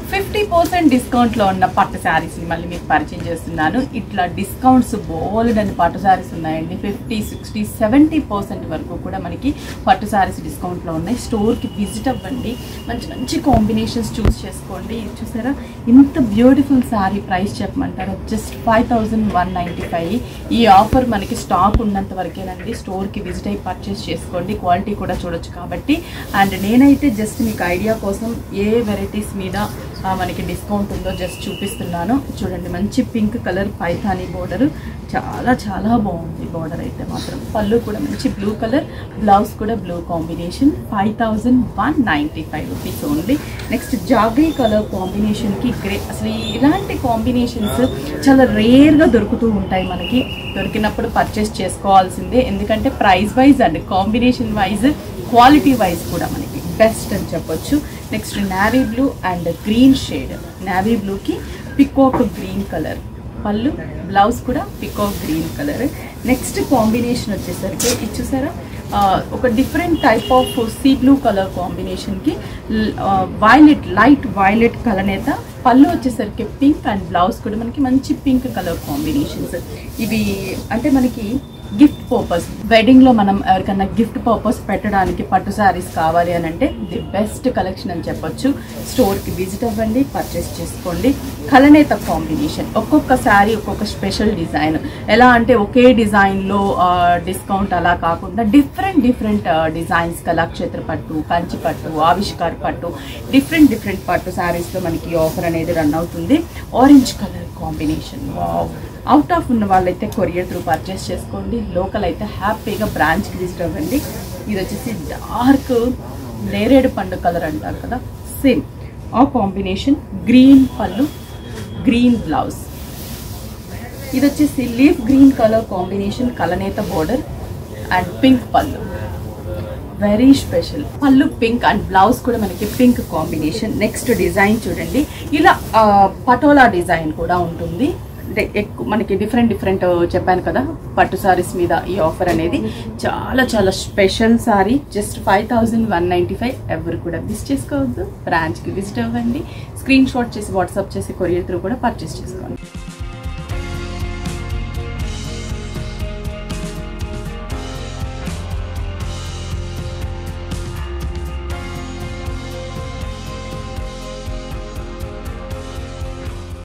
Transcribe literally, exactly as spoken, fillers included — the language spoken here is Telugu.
ఫిఫ్టీ పర్సెంట్ డిస్కౌంట్లో ఉన్న పట్టు శారీస్ని మళ్ళీ మీకు పరిచయం చేస్తున్నాను. ఇట్లా డిస్కౌంట్స్ బోల్డ్ అని పట్టు శారీస్ ఉన్నాయండి. ఫిఫ్టీ సిక్స్టీ సెవెంటీ పర్సెంట్ వరకు కూడా మనకి పట్టు శారీస్ డిస్కౌంట్లో ఉన్నాయి. స్టోర్కి విజిట్ అవ్వండి, మంచి మంచి కాంబినేషన్స్ చూస్ చేసుకోండి. చూసారా ఇంత బ్యూటిఫుల్ శారీ ప్రైస్ చెప్పమంటారా? Just five thousand one ninety five. ఈ ఆఫర్ మనకి స్టాక్ ఉన్నంత వరకేనండి. స్టోర్కి విజిట్ అయ్యి పర్చేస్ చేసుకోండి, క్వాలిటీ కూడా చూడొచ్చు కాబట్టి. అండ్ నేనైతే జస్ట్ మీకు ఐడియా కోసం ఏ వెరైటీస్ మీద మనకి డిస్కౌంట్ ఉందో జస్ట్ చూపిస్తున్నాను. చూడండి, మంచి పింక్ కలర్ పైథానీ బోర్డర్, చాలా చాలా బాగుంది బోర్డర్ అయితే మాత్రం. పళ్ళు కూడా మంచి బ్లూ కలర్, బ్లౌజ్ కూడా blue combination. Five thousand one ninety five rupees only. Next జాగీ కలర్ కాంబినేషన్కి గ్రే. అసలు ఇలాంటి కాంబినేషన్స్ చాలా రేర్గా దొరుకుతూ ఉంటాయి మనకి. దొరికినప్పుడు పర్చేస్ చేసుకోవాల్సిందే, ఎందుకంటే price wise and combination wise quality wise కూడా మనకి బెస్ట్ అని చెప్పొచ్చు. Next navy blue and green shade. Navy బ్లూకి పికాక్ గ్రీన్ కలర్ పళ్ళు, బ్లౌజ్ కూడా peacock green colour. Next combination వచ్చేసరికి ఇది చూసారా, ఒక different type of sea blue colour కాంబినేషన్కి వైలెట్, లైట్ వైలెట్ కలనేత. పళ్ళు వచ్చేసరికి పింక్ అండ్ బ్లౌజ్ కూడా మనకి మంచి పింక్ కలర్ కాంబినేషన్స్. ఇవి అంటే మనకి గిఫ్ట్ పర్పస్, వెడ్డింగ్లో మనం ఎవరికన్నా గిఫ్ట్ పర్పస్ పెట్టడానికి పట్టు శారీస్ కావాలి అని అంటే ది బెస్ట్ కలెక్షన్ అని చెప్పొచ్చు. స్టోర్కి విజిట్ అవ్వండి, పర్చేస్ చేసుకోండి. కలనేత కాంబినేషన్, ఒక్కొక్క శారీ ఒక్కొక్క స్పెషల్ డిజైన్. ఎలా అంటే ఒకే డిజైన్లో డిస్కౌంట్ అలా కాకుండా డిఫరెంట్ డిఫరెంట్ డిజైన్స్, కళాక్షేత్ర పట్టు, కంచి పట్టు, ఆవిష్కార్ పట్టు, డిఫరెంట్ డిఫరెంట్ పట్టు శారీస్లో మనకి ఆఫర్ అనేది రన్ అవుతుంది. Orange colour combination, wow. Out of ఉన్న వాళ్ళైతే కొరియర్ త్రూ పర్చేస్ చేసుకోండి, లోకల్ అయితే హ్యాపీగా బ్రాంచ్కి విజిట్ అవ్వండి. ఇది వచ్చేసి డార్క్ నేరేడు పండు కలర్ అంటారు కదా, సేమ్ ఆ కాంబినేషన్. గ్రీన్ పళ్ళు, గ్రీన్ బ్లౌజ్. ఇది వచ్చేసి లీఫ్ గ్రీన్ కలర్ కాంబినేషన్, కలనేత బోర్డర్ అండ్ పింక్ పళ్ళు, వెరీ స్పెషల్. పళ్ళు పింక్ అండ్ బ్లౌజ్ కూడా మనకి పింక్ కాంబినేషన్. నెక్స్ట్ డిజైన్ చూడండి, ఇలా పటోలా డిజైన్ కూడా ఉంటుంది. అంటే ఎక్కువ మనకి డిఫరెంట్ డిఫరెంట్ చెప్పాను కదా పట్టు సారీస్ మీద ఈ ఆఫర్ అనేది. చాలా చాలా special sari, just five thousand one ninety five. ఎవరు కూడా మిస్ చేసుకోవద్దు, బ్రాంచ్కి విజిట్ అవ్వండి, స్క్రీన్ షాట్ చేసి వాట్సాప్ చేసి కొరియర్ త్రూ కూడా పర్చేస్ చేసుకోండి.